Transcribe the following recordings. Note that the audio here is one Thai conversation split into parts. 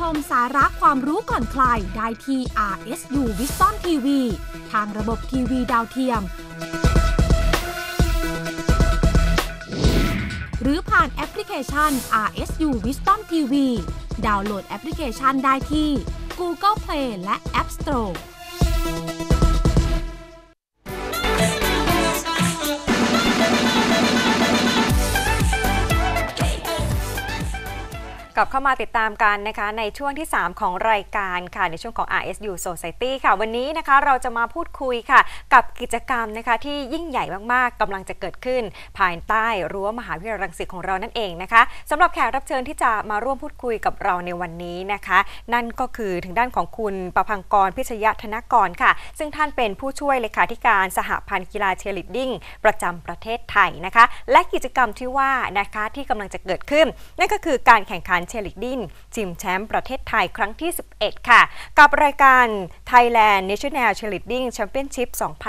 มสาระความรู้ก่อนใครได้ที่ RSU Wisdom TV ทางระบบทีวีดาวเทียมหรือผ่านแอปพลิเคชัน RSU Wisdom TV ดาวน์โหลดแอปพลิเคชันได้ที่ Google Play และ App Store กลับเข้ามาติดตามกันนะคะในช่วงที่3ของรายการค่ะในช่วงของ RSU Society ค่ะวันนี้นะคะเราจะมาพูดคุยค่ะกับกิจกรรมนะคะที่ยิ่งใหญ่มากๆกำลังจะเกิดขึ้นภายใต้รั้วมหาวิทยาลัยรังสิตของเรานั่นเองนะคะสำหรับแขกรับเชิญที่จะมาร่วมพูดคุยกับเราในวันนี้นะคะนั่นก็คือถึงด้านของคุณประภังกรพิชยธนกรค่ะซึ่งท่านเป็นผู้ช่วยเลขาธิการสหพันธ์กีฬาเชียร์ลีดดิ้งประจำประเทศไทยนะคะและกิจกรรมที่ว่านะคะที่กำลังจะเกิดขึ้นนั่นก็คือการแข่งขันเชียร์ลีดดิ้งชิงแชมป์ประเทศไทยครั้งที่11ค่ะกับรายการ Thailand National Cheerleading Championship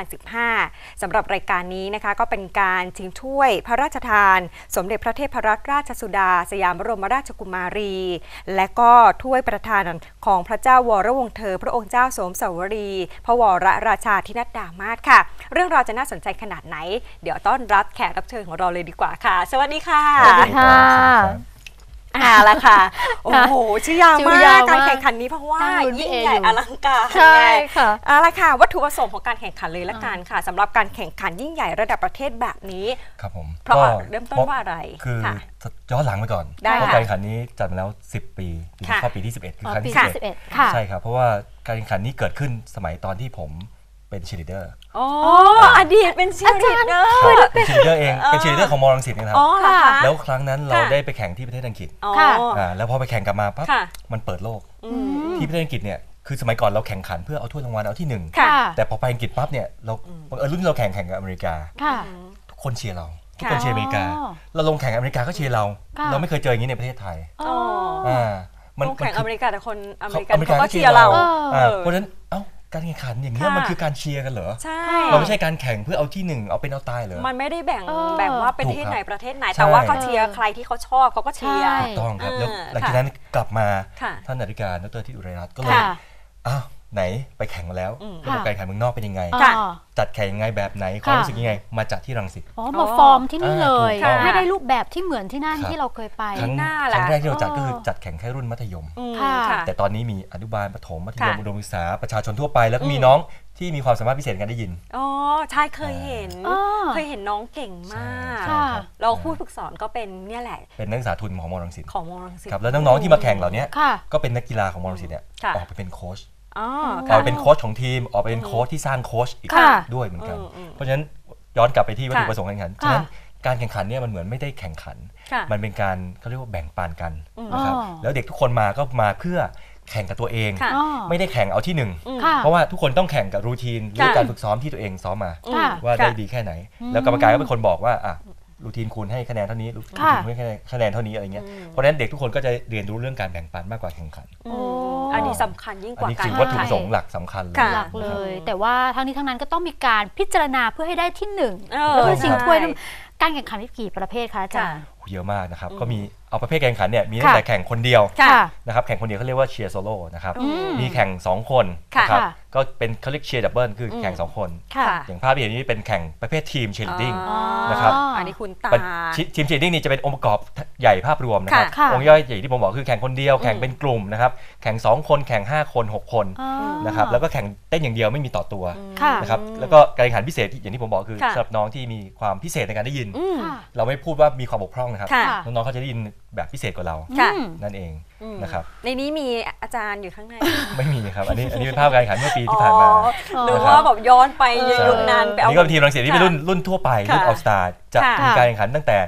2015 สำหรับรายการนี้นะคะก็เป็นการชิงถ้วยพระราชทานสมเด็จพระเทพรัตนราชสุดาสยามบรมราชกุมารีและก็ถ้วยประธานของพระเจ้าวรวงศ์เธอพระองค์เจ้าสมสวรีพระวรราชาธินัดดามาศค่ะเรื่องราวจะน่าสนใจขนาดไหนเดี๋ยวต้อนรับแขกรับเชิญของเราเลยดีกว่าค่ะสวัสดีค่ะสวัสดีค่ะละค่ะโอ้โหชื่อยาวมากการแข่งขันนี้เพราะว่ายิ่งใหญ่อลังการใช่ค่ะละค่ะวัตถุประสงค์ของการแข่งขันเลยละกันค่ะสำหรับการแข่งขันยิ่งใหญ่ระดับประเทศแบบนี้ครับผมเพราะเริ่มต้นว่าอะไรคือย้อนหลังไปก่อนเพราะการแข่งขันนี้จัดมาแล้ว10 ปีเข้าปีที่11คือครั้งที่11ใช่ครับเพราะว่าการแข่งขันนี้เกิดขึ้นสมัยตอนที่ผมเป็นเชียร์ลีดเดอร์อดีตเป็นเชียร์ลีดเดอร์เป็นเชียร์ลีดเดอร์เองเป็นเชียร์ลีดเดอร์ของมอรังสิตนะครับแล้วครั้งนั้นเราได้ไปแข่งที่ประเทศอังกฤษแล้วพอไปแข่งกลับมาปั๊บมันเปิดโลกที่ประเทศอังกฤษเนี่ยคือสมัยก่อนเราแข่งขันเพื่อเอาถ้วยรางวัลเอาที่1แต่พอไปอังกฤษปั๊บเนี่ยเรารุ่นเราแข่งกับอเมริกาทุกคนเชียร์เราทุกคนเชียร์อเมริกาเราลงแข่งอเมริกาก็เชียร์เราไม่เคยเจออย่างนี้ในประเทศไทยมันแข่งอเมริกาแต่คนอเมริกันเขาก็เชียร์เราเพราะฉะนั้นการแข่งขันอย่างนี้มันคือการเชียร์กันเหรอใช่เราไม่ใช่การแข่งเพื่อเอาที่1เอาเป็นเอาตายเหรอมันไม่ได้แบ่งว่าเป็นประเทศไหนประเทศไหนแต่ว่าเขาเชียร์ใครที่เขาชอบเขาก็เชียร์ถูกต้องครับแล้วหลังจากนั้นกลับมาท่านอธิการดร.ทิติอุไรรัตน์ก็เลยไหนไปแข่งมาแล้วระบบการแข่งเมืองนอกเป็นยังไงจัดแข่งยังไงแบบไหนความรู้สึกยังไงมาจัดที่รังสิตมาฟอร์มที่นี่เลยไม่ได้รูปแบบที่เหมือนที่นั่นที่เราเคยไปครั้งแรกที่เราจัดก็คือจัดแข่งแค่รุ่นมัธยมแต่ตอนนี้มีอนุบาลประถมมัธยมอุดมศึกษาประชาชนทั่วไปแล้วก็มีน้องที่มีความสามารถพิเศษการได้ยินใช่เคยเห็นน้องเก่งมากเราผู้ฝึกสอนก็เป็นเนี่ยแหละเป็นนักศึกษาทุนของมอรังสิตครับแล้วน้องๆที่มาแข่งเหล่านี้ก็เป็นนักกีฬาของมอรังสิตเนี่ยออกไปเป็นโค้ชออกไปเป็นโค้ชของทีมออกไปเป็นโค้ชที่สร้างโค้ชอีกด้วยเหมือนกันเพราะฉะนั้นย้อนกลับไปที่วัตถุประสงค์การแข่งขันฉะนั้นการแข่งขันเนี่ยมันเหมือนไม่ได้แข่งขันมันเป็นการเขาเรียกว่าแบ่งปันกันนะครับแล้วเด็กทุกคนมาก็มาเพื่อแข่งกับตัวเองไม่ได้แข่งเอาที่1เพราะว่าทุกคนต้องแข่งกับรูทีนหรือการฝึกซ้อมที่ตัวเองซ้อมมาว่าได้ดีแค่ไหนแล้วกรรมการก็เป็นคนบอกว่ารูทีนคุณให้คะแนนเท่านี้รูทีนคุณให้คะแนนเท่านี้อะไรเงี้ยเพราะฉะนั้นเด็กทุกคนก็จะเรียนรู้เรื่องการแบ่งปันมากกว่าแข่งขันอันนี้สำคัญยิ่งกว่าการถือวัตถุประสงค์หลักสำคัญเลยแต่ว่าทั้งนี้ทั้งนั้นก็ต้องมีการพิจารณาเพื่อให้ได้ที่1แล้วก็ชิงถ้วยการแข่งขันมีกี่ประเภทคะอาจารย์เยอะมากนะครับก็มีเอาประเภทแข่งขันเนี่ยมีตั้งแต่แข่งคนเดียวนะครับแข่งคนเดียวเขาเรียกว่าเชียร์โซโล่นะครับมีแข่ง2คนนะครับก็เป็นเขาเรียกเชียร์ดับเบิลคือแข่ง2คนอย่างภาพที่เห็นนี้เป็นแข่งประเภททีมเชียร์ลีดดิ้งนะครับอันนี้คุณตาทีมเชียร์ลีดดิ้งนี่จะเป็นองค์ประกอบใหญ่ภาพรวมนะครับองค์ย่อยใหญ่ที่ผมบอกคือแข่งคนเดียวแข่งเป็นกลุ่มนะครับแข่ง2คนแข่ง5คน6คนนะครับแล้วก็แข่งเต้นอย่างเดียวไม่มีต่อตัวนะครับแล้วก็การแข่งขันพิเศษอย่างที่ผมบอกคือสำหรับน้องที่มีความพิเศษในการได้ยินเราไม่พูดว่ามีความบกพร่องนะครับน้องๆเขาจะได้ยินแบบพิเศษกว่าเรานั่นเองนะครับในนี้มีอาจารย์อยู่ข้างในไม่มีครับอันนี้เป็นภาพการแข่งขันเมื่อปีที่ผ่านมาหรือว่าแบบย้อนไปยุคนานไปนี่ก็ทีมรังสิตที่เป็นรุ่นทั่วไปรุ่นออลสตาร์จะมีการแข่งขันตั้งแต่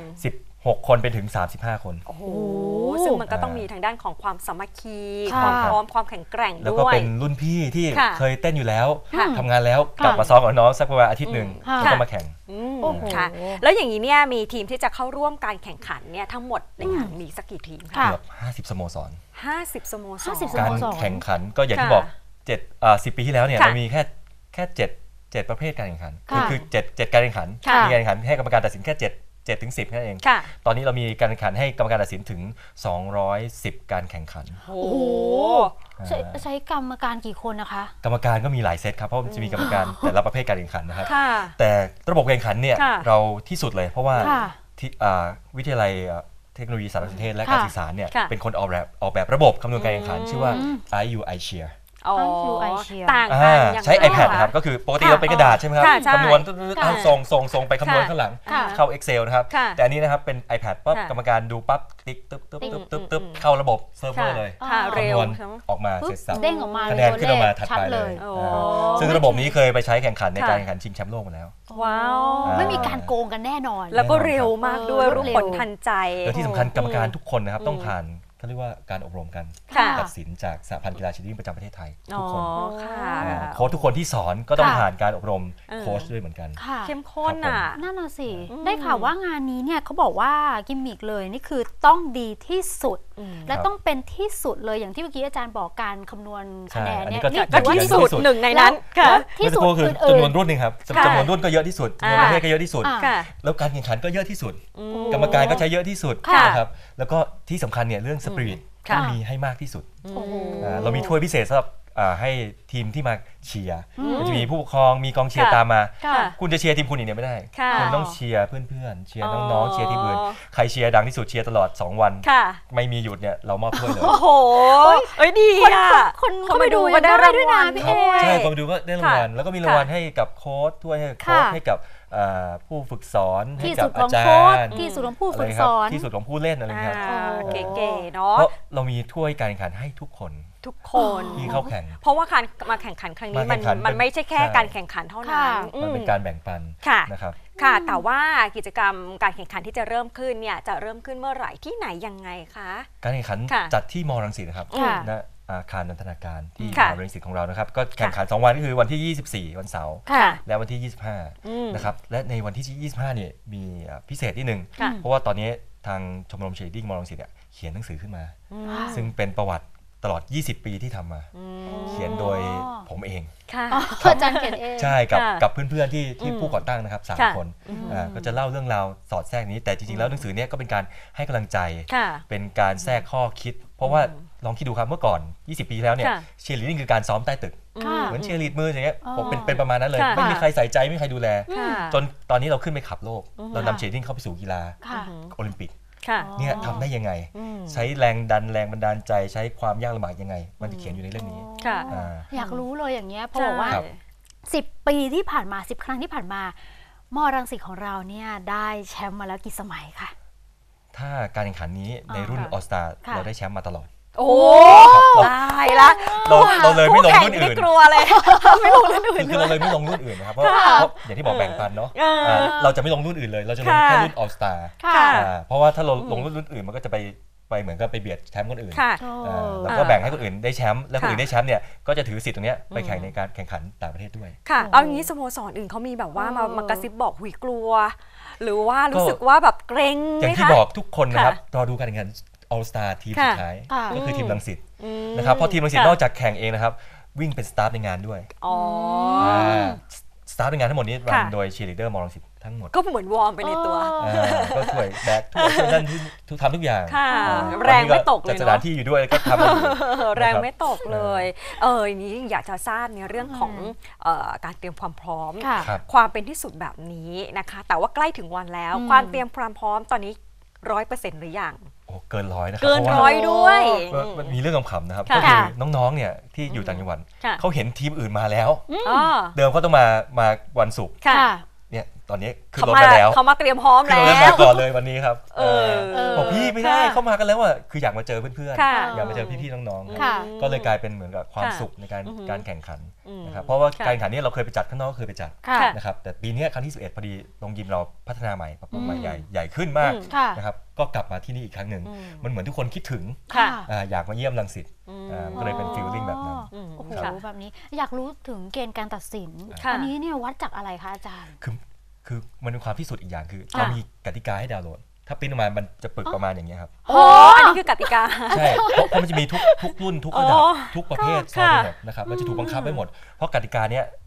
16 คนไปถึง35 คนโอ้โหซึ่งมันก็ต้องมีทางด้านของความสามัคคีความพร้อมความแข็งแกร่งด้วยแล้วก็เป็นรุ่นพี่ที่เคยเต้นอยู่แล้วทำงานแล้วกลับมาซ้อมกับน้องสักประมาณอาทิตย์หนึ่งแล้วก็มาแข่งค่ะแล้วอย่างนี้เนี่ยมีทีมที่จะเข้าร่วมการแข่งขันเนี่ยทั้งหมในงานมีสักกี่ทีมคะเกือบ50 สโมสร 50 สโมสรการแข่งขันก็อย่างที่บอก10 ปีที่แล้วเนี่ยเรามีแค่7ประเภทการแข่งขันคือ7การแข่งขันมีการแข่งขันให้กรรมการตัดสินแค่7 7 ถึง 10นั่นเองค่ะตอนนี้เรามีการแข่งขันให้กรรมการตัดสินถึง210การแข่งขันโอ้โหใช้กรรมการกี่คนนะคะกรรมการก็มีหลายเซตครับเพราะมันจะมีกรรมการแต่ละประเภทการแข่งขันนะครับค่ะแต่ระบบการแข่งขันเนี่ยค่ะเราที่สุดเลยเพราะว่าค่ะที่วิทยาลัยเทคโนโลยีสารสนเทศและการสื่อสารเนี่ยค่ะเป็นคนออกแบบระบบคำนวณการแข่งขันชื่อว่า IU iShare อ๋อ iShare ต่างกันอย่างใช้ไร iPad คะนะครับก็คือปกติเราเป็นกระดาษใช่ไหมครับค่ะใช่คำนวณค่ะส่งไปคำนวณข้างหลังค่ะเข้า Excel นะครับค่ะแต่อันนี้นะครับเป็น iPad ปั๊บค่ะกรรมการดูปั๊บติ๊กตึ๊บตึ๊บตึ๊บตึ๊บตึ๊บเข้าระบบเซิร์ฟเวอร์เลยค่ะเร็วคำนวณใช่ไหมออกมาปุ๊เสบร็จสับเด้งออกมาคะแนนขึ้นออกมาถัดไปเลยโอ้ซึ่งระบบนี้เคยไปใช้แข่งขันในค่ะการแข่งขันชิงแชมป์โลกมาแล้วว้าวไม่มีการโกงกันแน่นอนแล้วก็เร็วมากด้วยรรู้วดเร็วผลทันใจและที่สำคัญกรรมการทุกคนนะครับต้องผ่านเขาเรียกว่าการอบรมกันค่ะตัดสินจากสหพันธ์กีฬาเชียร์ลีดดิ้งประจำประเทศไทยอ๋ทุอกคนค่ะโค้ชทุกคนที่สอนก็ต้องค่ะผ่านการอบรมเออโค้ชด้วยเหมือนกันค่ะเข้มข้นอ่ะนั่นน่ะสิ ได้ข่าวว่างานนี้เนี่ยเขาบอกว่ากิมมิกเลยนี่คือต้องดีที่สุด และครับต้องเป็นที่สุดเลยอย่างที่เมื่อกี้อาจารย์บอกการคำนวณคะแนนเนี่ยใช่นี่อันนี้ถือว่าที่ที่สุสุดดหนึ่งในนั้นค่ะแล้วที่สุดเมื่อสักครู่คืออื่จำนวนนรุ่นหนึ่งครับค่ะจำนวนรุ่นก็เยอะที่สุดจำนวนประเภทก็เยอะที่สุดอ่าค่ะแล้วการแข่งขันก็เยอะที่สุดอืกรรมการก็ใช้เยอะที่สุดค่ะนะครับแล้วก็ที่สำคัญเนี่ยเรื่องสปริตค่ะต้องมีให้มากที่สุดโอ้โหเรามีถ้วยพิเศษสำหรับให้ทีมที่มาเชียร์มันจะมีผู้ปกครองมีกองเชียร์ค่ะตามมาค่ะคุณจะเชียร์ทีมคุณอย่างเดียวไม่ได้ค่ะคุณต้องเชียร์เพื่อนๆเชียร์อ๋อน้องๆเชียร์ทีมอื่นใครเชียร์ดังที่สุดเชียร์ตลอด2 วันค่ะไม่มีหยุดเนี่ยเรามอบถ้วยเลยโอ้โหเอ้ยดีอ่ะคนเข้าไปดูยังได้ด้วยนะพี่เอใช่ผมดูก็ได้รางวัลค่ะแล้วก็มีรางวัลให้กับโค้ชถ้วยให้กับโค้ชค่ะให้กับผู้ฝึกสอนให้ที่กัสุบดขอาองจาโค้ชรย์ที่สุดของผู้ฝึกะไรคสรับอนที่สุดของผู้เล่นอะไรครับเก๋ๆเนาะเพราะเรามีถ้วยการแข่งขันให้ทุกคนทุกคนที่เข้าแข่งเพราะว่าการมาแข่งขันครั้งนี้มาแข่งขันมันไม่ใช่แค่ใช่การแข่งขันเท่านั้นค่ะมันเป็นการแบ่งปันค่ะนะครับค่ะ แต่ว่ากิจกรรมการแข่งขันที่จะเริ่มขึ้นเนี่ยจะเริ่มขึ้นเมื่อไหร่ที่ไหนยังไงคะการแข่งขันค่ะจัดที่มรังสิตนะครับค่ะณอาคารนันทนาการที่ค่ะมรังสิตของเรานะครับก็แข่งขัน2 วันก็คือวันที่ 24 วันเสาร์ค่ะและวันที่อืม 25 นะครับและในวันที่ 25 เนี่ยมีพิเศษนิดนึงค่ะเพราะว่าตอนนี้ทางชมรมเชียร์ลีดดิ้งมรังสิตเนี่ยเขียนหนังสือขึ้นมา ซึ่งเป็นประวัติตลอด 20 ปีที่ทำมา เขียนโดยผมเองค่ะอ๋ออาจารย์เขียนเองใช่กับค่ะกับเพื่อนๆที่ผู้ก่อตั้งนะครับค่ะ 3 คนก็จะเล่าเรื่องราวสอดแทรกนี้แต่จริงๆแล้วหนังสือเนี้ยก็เป็นการให้กำลังใจค่ะเป็นการแทรกข้อคิด เพราะว่าลองคิดดูครับเมื่อก่อน 20 ปีที่แล้วเนี่ยค่ะเชียร์ลีดดิ้งคือการซ้อมใต้ตึกค่ะเหมือนเชียร์ลีดมืออย่างเงี้ยอ๋อผมเป็นประมาณนั้นเลยค่ะไม่มีใครใส่ใจไม่มีใครดูแลค่ะจนตอนนี้เราขึ้นไปขับโลก เรานำเชียร์ลีดดิ้งเข้าไปสู่กีฬาค่ะโอลิมปิกค่ะเนี่ยทำได้ยังไง ใช้แรงดันแรงบันดาลใจใช้ความยากลำบากยังไง มันจะเขียนอยู่ในเรื่องนี้ค่ะอยากรู้เลยอย่างเงี้ยเพราะบอกว่าครับ 10 ปีที่ผ่านมา10 ครั้งที่ผ่านมามอรังสิตของเราเนี่ยได้แชมป์มาแล้วกี่สมัยคะถ้าการแข่งขันนี้ในรุ่นค่ะออสตาค่ะเราได้แชมป์มาตลอดโอ้ครับตายละเราเลยไม่ลงรุ่นคู่แข่อื่นไม่กลัวเลย ไม่ลงรุ่นอื่นคือเราเลยไม่ลงรุ่นอื่นนะครับเพราะค่ะเพราะอย่างที่บอกแบ่งปันเนาะ เราจะไม่ลงรุ่นอื่นเลย เราจะลงค่ะแค่รุ่นออสตาค่ะเพราะว่าถ้าเราลงรุ่นอื่นมันก็จะไปเหมือนกับไปเบียดแชมป์คนอื่นค่ะแล้วก็แบ่งให้คนอื่นได้แชมป์แล้วคนอื่นได้แชมป์เนี่ยก็จะถือสิทธิ์ตรงเนี้ยไปแข่งในการแข่งขันต่างประเทศด้วยค่ะ เอาอย่างนี้สโมสรอื่นเขามีแบบว่ามากระซิบบอกหุยกลัว หรือว่ารู้สึกว่าแบบเกรงอไหมย่างที่คะบอกทุกคนนะครับค่ะรอดูการแข่งขันออลสตาทีมค่ะสุดท้ายค่ะก็คือทีมรังสิตอืมนะครับเพราะทีมรังสิตค่ะนอกจากแข่งเองนะครับวิ่งเป็นสตาฟในงานด้วยอ๋อสตาฟในงานทั้งหมดนี้รันค่ะโดยเชียร์ลีดเดอร์มอรังสิตทั้งหมดก็เหมือนวอร์มไปในตัวก็ช่วยแบกช่วยนั่นทุกทำทุกอย่างค่ะอ่าแรงไม่ตกเลยจัดเนอะสถานที่อยู่ด้วยก็ทำอยู่แรงไม่ตกเลยอย่างนี้อยากจะทราบในเรื่องของการเตรียมความพร้อมค่ะครับความเป็นที่สุดแบบนี้นะคะ แต่ว่าใกล้ถึงวันแล้ว ความเตรียมความพร้อมตอนนี้ 100% หรือยังโอ้เกินร้อยนะครัเกินพาะว่าร้อยด้วยมันมีเรื่องขำๆนะครับค่ะก็คือน้องๆเนี่ยที่อยู่ต่างจังหวัดค่ะเขาเห็นทีมอื่นมาแล้วอ๋อเดิมเขาต้องมาวันศุกร์ค่ะเนี่ยตอนนี้ขึ้นเขารถมาไปแล้วเขามาเตรียมพร้อมขึ้นแล้รถมาว ก่อนเลยวันนี้ครับเออบอกพี่ไม่ได้ค่ะเข้ามากันแล้วอ่ะคืออยากมาเจอเพื่อนค่ะๆอยากมาเจอพี่ๆน้องๆครับค่ะก็เลยกลายเป็นเหมือนกับความค่ะสุขในการแข่งขันอืมนะครับเพราะว่าค่ะการแข่งขันนี้เราเคยไปจัดข้างนอกก็เคยไปจัดค่ะนะครับแต่ปีนี้ครั้งที่ 11พอดีโรงยิมเราพัฒนาใหม่ปรับปรุงใหม่ใหญ่ขึ้นมากค่ะนะครับก็กลับมาที่นี่อีกครั้งหนึ่งมันเหมือนทุกคนคิดถึงค่ะอยากมาเยี่ยมรังสิตมันก็เลยเป็นฟีลลิ่งแบบนั้นโอ้โหค่ะแบบนี้อยากรู้ถึงเกณฑ์การตัดสินค่ะอันนี้เนี่ยวัดจากอะไรคะอาจารย์คือมันเป็นความพิสูจน์อีกอย่างคือค่ะเรามีกติกาให้ดาวน์โหลด ถ้าปริ้นออกมามันจะปึกประมาณอย่างเงี้ยครับโอ้อันนี้คือกติกาใช่เพราะมันจะมีทุกรุ่นทุกระดับอ๋อทุกประเภทค่ะซ้อมไปหมดนะครับมันจะถูกบังคับไปหมด เพราะกติกาเนี้ย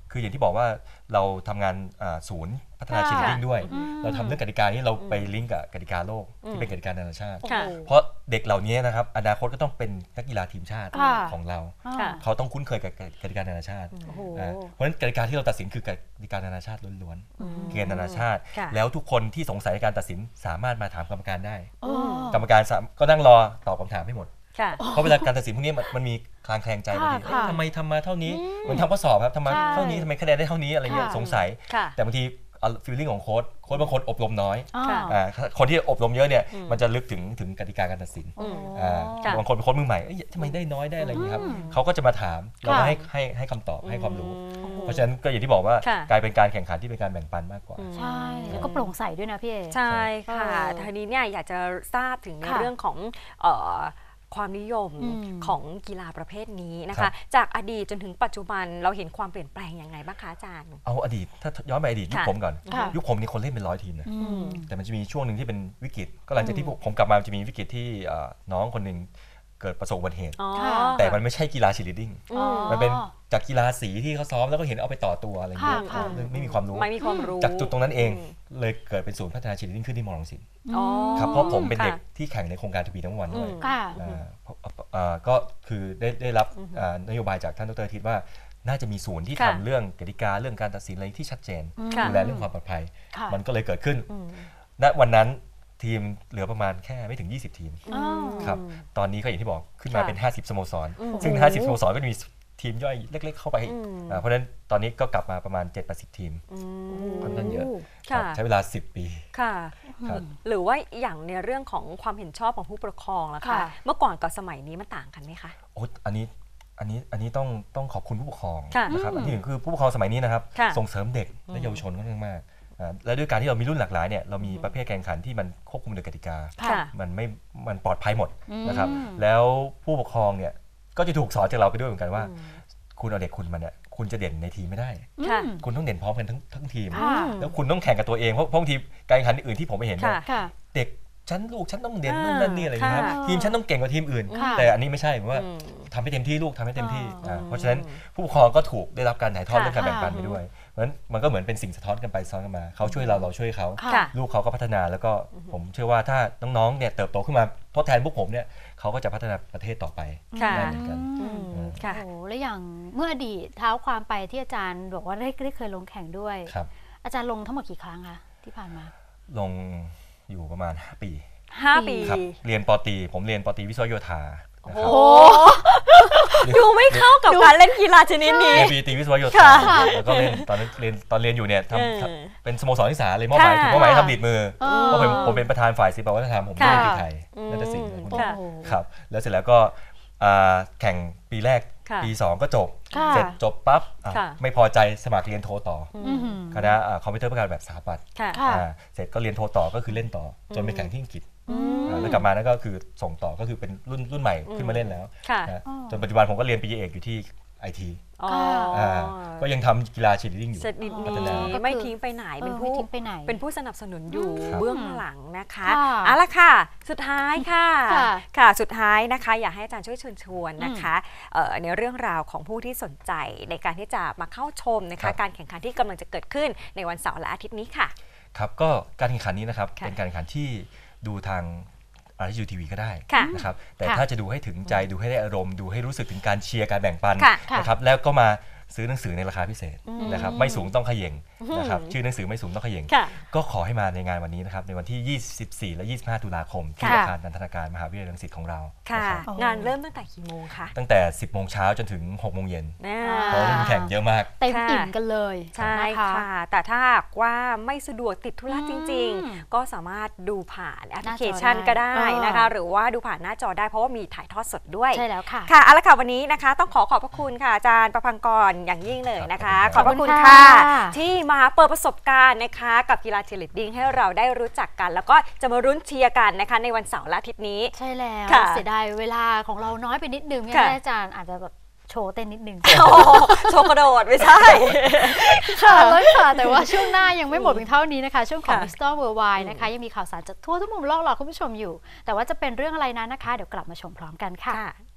คืออย่างที่บอกว่าเราทำงานศูนย์พัฒนาชีลิงด้วยเราทำเรื่องกติกานี้เราไปลิงก์กับกติกาโลกที่เป็นกติกานานาชาติเพราะเด็กเหล่านี้นะครับอนาคตก็ต้องเป็นนักกีฬาทีมชาติของเราเขาต้องคุ้นเคยกับกติกานานาชาติเพราะฉะนั้นกติกาที่เราตัดสินคือกติกานานาชาติล้วนๆเกณฑ์นานาชาติแล้วทุกคนที่สงสัยในการตัดสินสามารถมาถามกรรมการได้กรรมการก็นั่งรอตอบคำถามให้หมดเพราะเวลาการตัดสินพวกนี้มันมีคลางแคลงใจบางทีทำไมทำมาเท่านี้เหมือนทำข้อสอบครับทำมาเท่านี้ทำไมคะแนนได้เท่านี้อะไรเงี้ยสงสัยแต่บางทีฟีลลิ่งของโค้ชบางคนอบรมน้อยคนที่อบรมเยอะเนี่ยมันจะลึกถึงกติกาการตัดสินบางคนเป็นโค้ชมือใหม่ทำไมได้น้อยได้อะไรอย่างนี้ครับเขาก็จะมาถามแล้วก็ให้คำตอบให้ความรู้เพราะฉะนั้นก็อย่างที่บอกว่ากลายเป็นการแข่งขันที่เป็นการแบ่งปันมากกว่าใช่แล้วก็โปร่งใสด้วยนะพี่เอใช่ค่ะทีนี้เนี่ยอยากจะทราบถึงในเรื่องของความนิยมของกีฬาประเภทนี้นะคะจากอดีตจนถึงปัจจุบันเราเห็นความเปลี่ยนแปลงยังไงบ้างคะอาจารย์เอาอดีตถ้าย้อนไปอดีตยุคผมก่อนยุคผมนี่คนเล่นเป็น100 ทีมนะแต่มันจะมีช่วงหนึ่งที่เป็นวิกฤตก็หลังจากที่ผมกลับมาจะมีวิกฤตที่น้องคนหนึ่งเกิดประสบอุบัติเหตุแต่มันไม่ใช่กีฬาชีลีดดิ้งมันเป็นจากกีฬาสีที่เขาซ้อมแล้วก็เห็นเอาไปต่อตัวอะไรอย่างเงี้ยไม่มีความรู้จากจุดตรงนั้นเองเลยเกิดเป็นศูนย์พัฒนาชีลีดดิ้งขึ้นที่มอรังสิตครับเพราะผมเป็นเด็กที่แข่งในโครงการทูบีทั้งวันด้วยก็คือได้รับนโยบายจากท่านดร.อาทิตย์ว่าน่าจะมีศูนย์ที่ทำเรื่องกติกาเรื่องการตัดสินอะไรที่ชัดเจนดูแลเรื่องความปลอดภัยมันก็เลยเกิดขึ้นณวันนั้นทีมเหลือประมาณแค่ไม่ถึง20 ทีมครับตอนนี้ก็อย่างที่บอกขึ้นมาเป็น50 สโมสรซึ่ง50 สโมสรก็มีทีมย่อยเล็กๆเข้าไปเพราะฉะนั้นตอนนี้ก็กลับมาประมาณ 7-80 ทีมค่อนข้างเยอะใช้เวลา10 ปีค่ะหรือว่าอย่างในเรื่องของความเห็นชอบของผู้ปกครองล่ะค่ะเมื่อก่อนกับสมัยนี้มันต่างกันไหมคะโอ้อันนี้ต้องขอบคุณผู้ปกครองนะครับอันที่หนึ่งคือผู้ปกครองสมัยนี้นะครับส่งเสริมเด็กและเยาวชนค่อนข้างมากและด้วยการที่เรามีรุ่นหลากหลายเนี่ยเรามีประเภทแข่งขันที่มันควบคุมโดยกติกามันปลอดภัยหมดนะครับแล้วผู้ปกครองเนี่ยก็จะถูกสอนจากเราไปด้วยเหมือนกันว่าคุณเอาเด็กคุณมาเนี่ยคุณจะเด่นในทีมไม่ได้คุณต้องเด่นพร้อมกันทั้งทีมแล้วคุณต้องแข่งกับตัวเองเพราะบางทีการแข่งขันอื่นที่ผมไปเห็นเด็กลูกฉันต้องเด่นนู่นนั่นนี่อะไรอย่างเงี้ยทีมฉันต้องเก่งกว่าทีมอื่นแต่อันนี้ไม่ใช่ว่าทำให้เต็มที่ลูกทำให้เต็มที่เพราะฉะนั้นผู้ปกครองก็ถูกได้รับการถ่ายทอดเรื่องการแบ่งปันไปด้วยเพราะฉะนั้นมันก็เหมือนเป็นสิ่งสะท้อนกันไปซ้อนกันมาเขาช่วยเราช่วยเขาลูกเขาก็พัฒนาแล้วก็ผมเชื่อว่าถ้าน้องๆเนี่ยเติบโตขึ้นมาทดแทนพวกผมเนี่ยเขาก็จะพัฒนาประเทศต่อไปได้เหมือนกันโอ้แล้วอย่างเมื่ออดีตเท้าความไปที่อาจารย์บอกว่าได้เคยลงแข่งด้วยอาจารย์ลงทั้งหมดกี่ครั้งคะที่ผ่านมาลงอยู่ประมาณ5 ปีครับเรียนปตรีผมเรียนปตรีวิศวโยธาโอ้ดูไม่เข้ากับการเล่นกีฬาชนิดนี้เรียนปตรีวิศวโยธาแล้วก็เล่นตอนเรียนอยู่เนี่ยทำเป็นสโมสรศึกษาเลยมอบหมายทำดีดมือเพราะผมเป็นประธานฝ่ายศิลปวัฒนธรรมผมเล่นที่ไทยนาฏศิลป์ครับแล้วเสร็จแล้วก็แข่งปีแรกปี2ก็จบเสร็จจบปั๊บไม่พอใจสมัครเรียนโทต่อคณะคอมพิวเตอร์ประการแบบสถาปัตย์เสร็จก็เรียนโทต่อก็คือเล่นต่อจนไปแข่งที่อังกฤษแล้วกลับมานั่นก็คือส่งต่อก็คือเป็นรุ่นใหม่ขึ้นมาเล่นแล้วจนปัจจุบันผมก็เรียนปริญญาเอกอยู่ที่ITก็ยังทำกีฬาเชียร์ลีดดิ้งอยู่ไม่ทิ้งไปไหนเป็นผู้สนับสนุนอยู่เบื้องหลังนะคะเอาละค่ะสุดท้ายค่ะสุดท้ายนะคะอยากให้อาจารย์ช่วยเชิญชวนนะคะในเรื่องราวของผู้ที่สนใจในการที่จะมาเข้าชมนะคะการแข่งขันที่กำลังจะเกิดขึ้นในวันเสาร์และอาทิตย์นี้ค่ะครับก็การแข่งขันนี้นะครับเป็นการแข่งขันที่ดูทางRSU TV ก็ได้นะครับแต่ถ้าจะดูให้ถึงใจดูให้ได้อารมณ์ดูให้รู้สึกถึงการเชียร์การแบ่งปันนะครับแล้วก็มาซื้อหนังสือในราคาพิเศษนะครับไม่สูงต้องเขย่งนะครับชื่อหนังสือไม่สูงต้องเขย่งก็ขอให้มาในงานวันนี้นะครับในวันที่24และ25ตุลาคมที่อาคารนันทนาการมหาวิทยาลัยรังสิตของเรางานเริ่มตั้งแต่กี่โมงคะตั้งแต่ 10 โมงเช้าจนถึง 6 โมงเย็นเพราะแข่งเยอะมากเต็มอิ่มกันเลยใช่ค่ะแต่ถ้าว่าไม่สะดวกติดธุระจริงๆก็สามารถดูผ่านแอปพลิเคชันก็ได้นะคะหรือว่าดูผ่านหน้าจอได้เพราะว่ามีถ่ายทอดสดด้วยใช่แล้วค่ะค่ะเอาละค่ะวันนี้นะคะต้องขอบพระคุณค่ะอาจารย์ประภังกรอย่างยิ่งเลยนะคะขอบพระคุณค่ะที่มาเปิดประสบการณ์นะคะกับกีฬาเชียร์ลีดดิ้งให้เราได้รู้จักกันแล้วก็จะมารุ้นเชียร์กันนะคะในวันเสาร์และอาทิตย์นี้ใช่แล้วเสียดายเวลาของเราน้อยไปนิดนึงเนี่ยอาจารย์อาจจะแบบโชว์เต้นนิดนึงโชว์กระโดดไม่ใช่ค่ะแล้วค่ะแต่ว่าช่วงหน้ายังไม่หมดเพียงเท่านี้นะคะช่วงของ Wisdom Worldwide นะคะยังมีข่าวสารจากทั่วทุกมุมโลกรอคุณผู้ชมอยู่แต่ว่าจะเป็นเรื่องอะไรนั้นนะคะเดี๋ยวกลับมาชมพร้อมกันค่ะ